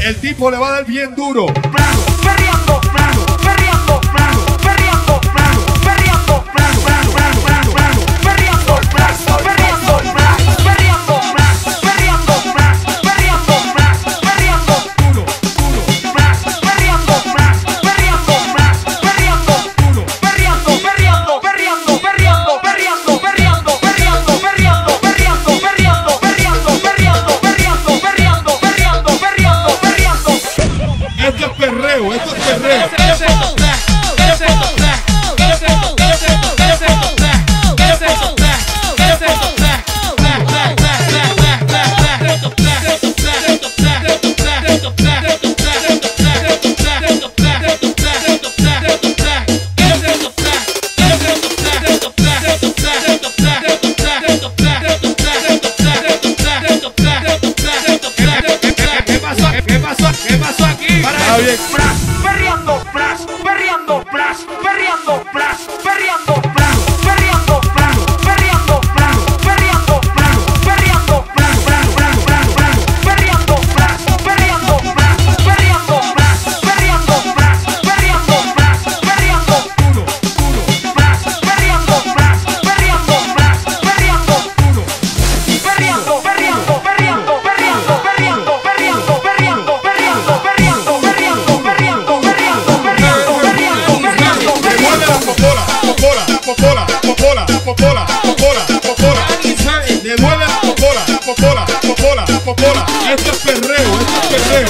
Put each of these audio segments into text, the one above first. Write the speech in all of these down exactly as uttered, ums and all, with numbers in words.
El tipo le va a dar bien duro. Plano, perreando, plano, perreando, plano, perreando, plano, perreando, plano, plano, plano, plano, plano, perreando, plano, perreando, plano, perreando, plano, perreando, plano, perreando, plano, perreando, Duro, duro, plano, perreando, plano, perreando, plano, perreando, duro. perreando, perreando, perreando, perreando, perreando, perreando, perreando, perreando, perreando, perreando, perreando, perreando, perreando, perreando, perreando, perreando, perreando. Esto es perreo, esto es perreo. ¿Qué pasó? ¿Qué pasó? ¿Qué pasó aquí? Para bien. Plas, perreando, plas, perreando, plas, perreando, plas, perreando, plano, perreando, plano, perreando, plano, perreando, plano, perreando, plano, plano, plano, plano, plano, perreando, plas, perreando, plas, perreando, plas, perreando, plas, perreando, plas, perreando, Duro, duro, plas, perreando, plas, perreando, plas, perreando, duro. perreando, perreando, perreando, perreando, perreando, perreando, perreando, perreando, perreando, perreando, perreando, perreando, perreando, perreando, Devuelve la popola, popola, popola, popola, popola, popola, popola. Devuelve la popola, popola, popola, popola. Esto es perreo, esto es perreo.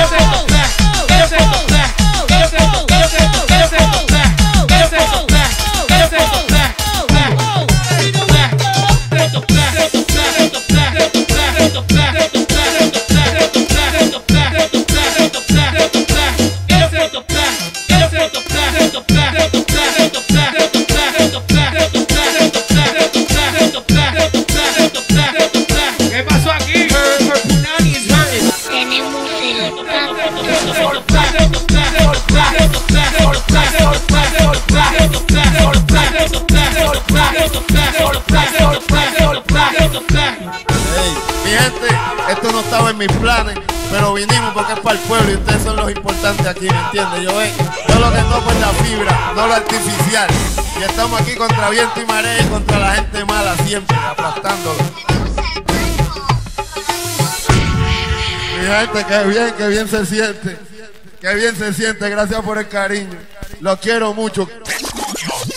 ¿Qué pasó aquí? Tenemos el Hey, mi gente, esto no estaba en mis planes, pero vinimos porque es para el pueblo y ustedes son los importantes aquí, ¿me entiendes? Yo ven, yo lo que toco es la fibra, no lo artificial. Y estamos aquí contra viento y marea y contra la gente mala siempre, aplastándolo. Mi gente, qué bien, qué bien se siente. Qué bien se siente, gracias por el cariño. Los quiero mucho.